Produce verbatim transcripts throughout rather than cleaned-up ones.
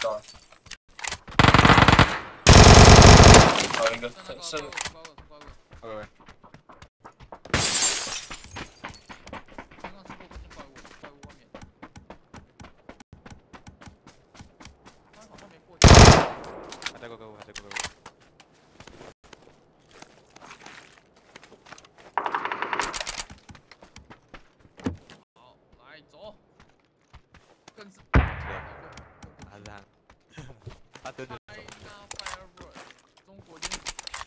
到。好一个，剩。喂喂。 还在过客户，还在过客户。好，来走。跟着。还是他。他等着走。中国军。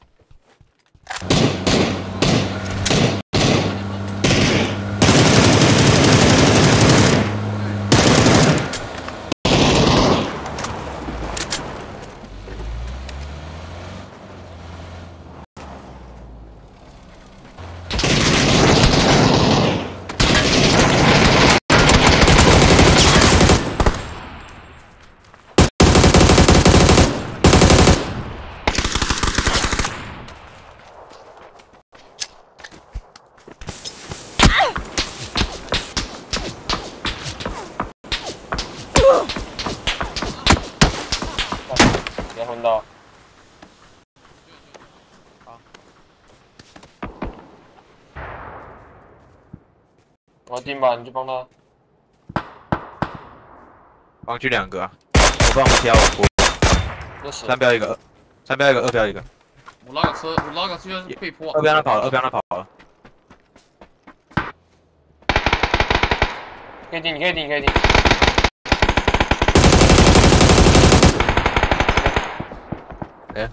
别昏倒。好。我定吧，你去帮他。 帮狙两个啊！我帮我们挑我。三标一个，三标一个，二标一个。 我拉个车，我拉个车被迫。 二标他跑了，二标他跑了。 可以定，你可以定，你可以定。 哎，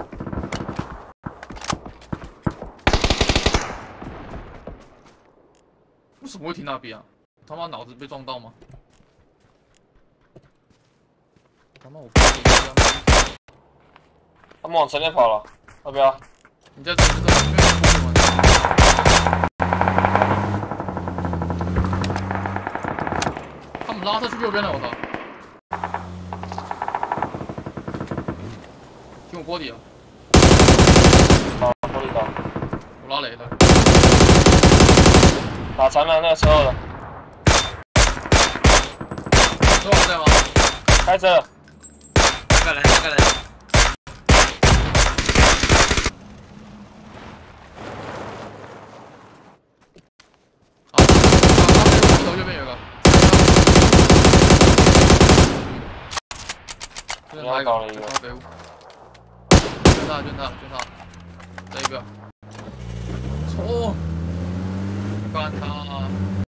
为什么会停那边啊？他妈脑子被撞到吗？他妈我不停他们往前面跑了，要不要？你在这里，这里没有出吗？他们拉车去右边了，我操！听我锅底啊！好，锅底打，我拉雷了，打残了那个车后的，车还在吗？开车， 三个人，三个人。 好，他他右边有一个，这边还搞了一个。 捐他，捐他，捐他，这一个，冲，干他！